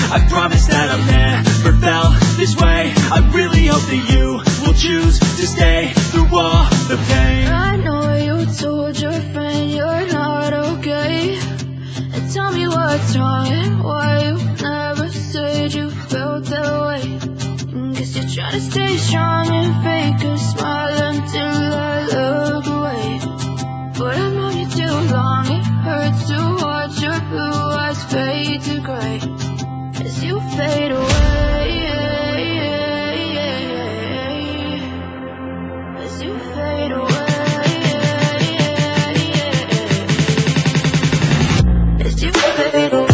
I promise that I've never felt this way. I really hope that you will choose to stay through all the pain. I know you told your friend you're not okay, and tell me what's wrong and why you never said you felt that way. Guess you're trying to stay strong and fake a smile until I look away. But I've known you too long, it hurts to watch your blue eyes fade to gray as you fade away, as you fade away, as you fade away.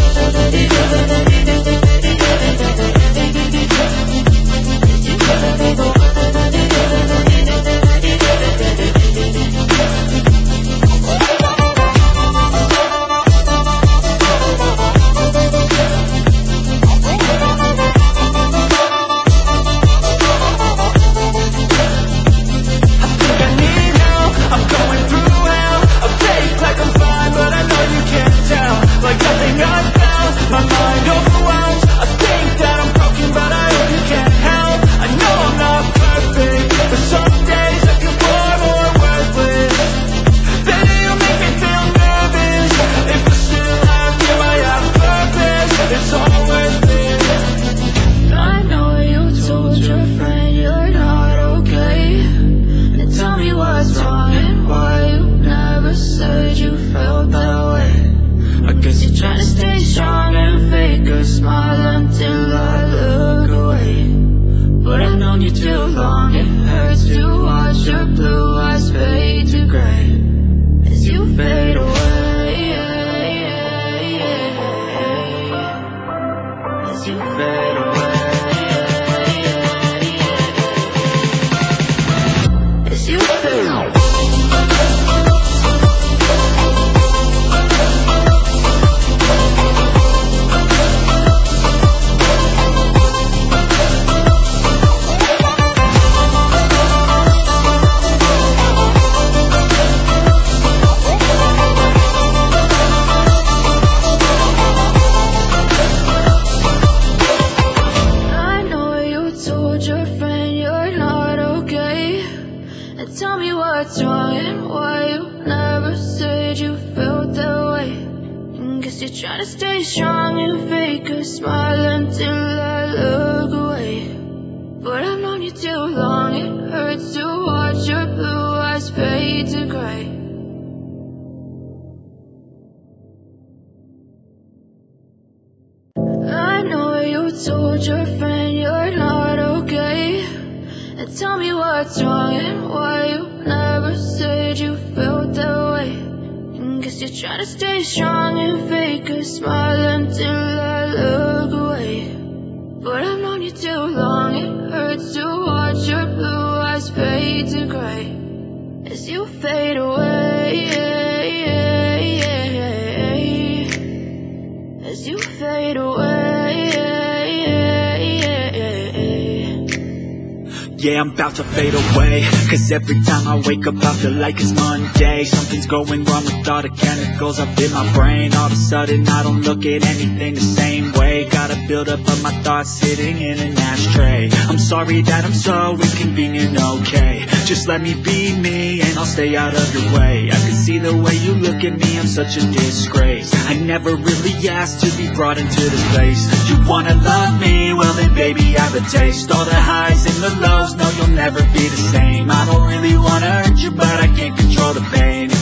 Yeah, I'm about to fade away, cause every time I wake up I feel like it's Monday. Something's going wrong with all the chemicals up in my brain. All of a sudden I don't look at anything the same way. Gotta build up of my thoughts sitting in an ashtray. I'm sorry that I'm so inconvenient, okay. Just let me be me and I'll stay out of your way. I can see the way you look at me, I'm such a disgrace. I never really asked to be brought into this place. You wanna love me? Well then baby I have a taste. All the highs and the lows, no you'll never be the same. I don't really wanna hurt you but I can't control the pain.